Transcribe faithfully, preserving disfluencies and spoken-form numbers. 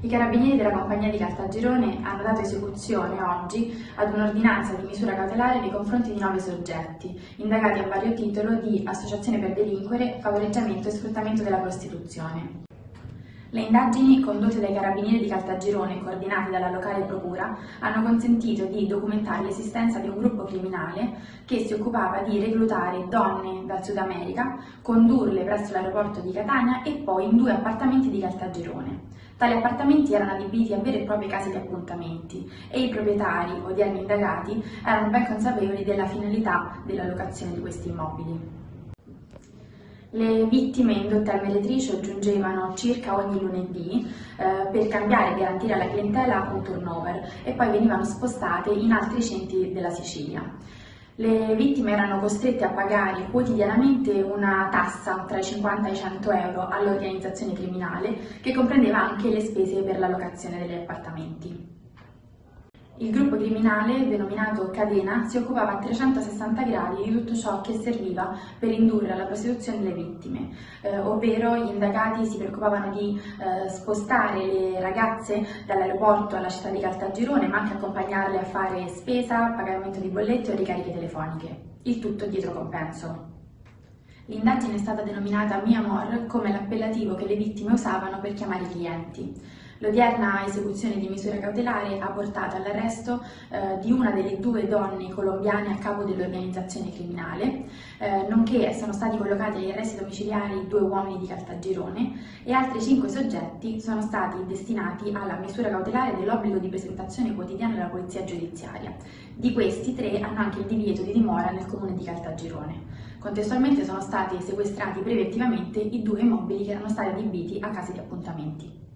I carabinieri della compagnia di Caltagirone hanno dato esecuzione oggi ad un'ordinanza di misura cautelare nei confronti di nove soggetti, indagati a vario titolo di associazione per delinquere, favoreggiamento e sfruttamento della prostituzione. Le indagini condotte dai carabinieri di Caltagirone, coordinate dalla locale procura, hanno consentito di documentare l'esistenza di un gruppo criminale che si occupava di reclutare donne dal Sud America, condurle presso l'aeroporto di Catania e poi in due appartamenti di Caltagirone. Tali appartamenti erano adibiti a vere e proprie case di appuntamenti e i proprietari, odierni indagati, erano ben consapevoli della finalità della locazione di questi immobili. Le vittime indotte al meretricio giungevano circa ogni lunedì eh, per cambiare e garantire alla clientela un turnover e poi venivano spostate in altri centri della Sicilia. Le vittime erano costrette a pagare quotidianamente una tassa tra i cinquanta e i cento euro all'organizzazione criminale, che comprendeva anche le spese per la locazione degli appartamenti. Il gruppo criminale, denominato Catena, si occupava a trecentosessanta gradi di tutto ciò che serviva per indurre alla prostituzione le vittime, eh, ovvero gli indagati si preoccupavano di eh, spostare le ragazze dall'aeroporto alla città di Caltagirone, ma anche accompagnarle a fare spesa, pagamento di bollette o ricariche telefoniche, il tutto dietro compenso. L'indagine è stata denominata Mi Amor come l'appellativo che le vittime usavano per chiamare i clienti. L'odierna esecuzione di misura cautelare ha portato all'arresto eh, di una delle due donne colombiane a capo dell'organizzazione criminale, eh, nonché sono stati collocati agli arresti domiciliari due uomini di Caltagirone e altri cinque soggetti sono stati destinati alla misura cautelare dell'obbligo di presentazione quotidiana alla polizia giudiziaria. Di questi tre hanno anche il divieto di dimora nel comune di Caltagirone. Contestualmente sono stati sequestrati preventivamente i due immobili che erano stati adibiti a case di appuntamenti.